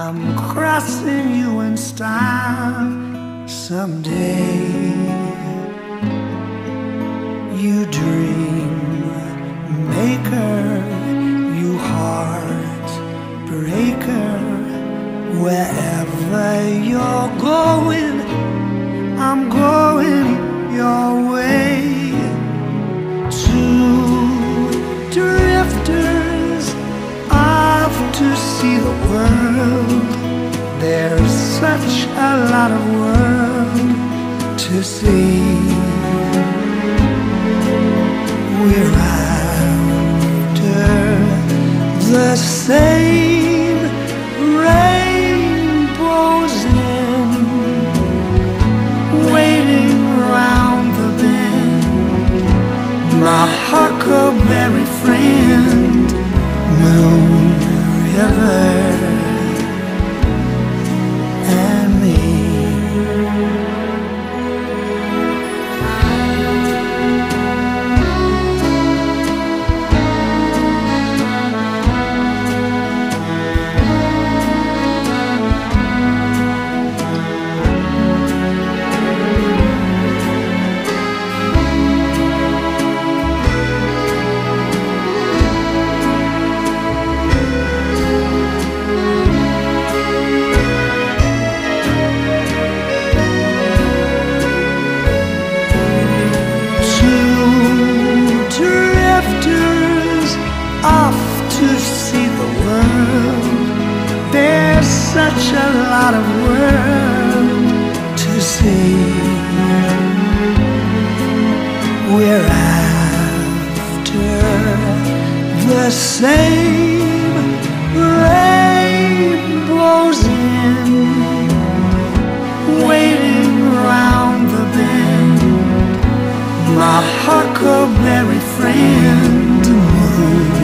I'm crossing you in style someday. You dream maker, you heart breaker. Wherever you're going, I'm going your way. Two drifters off to see the world. There's such a lot of world to see. We're after the same rainbows in, waiting round the bend. My huckleberry friend, Moon River and me. To see the world, there's such a lot of world to see. We're after the same rainbows in, waiting round the bend. My huckleberry friend, Moon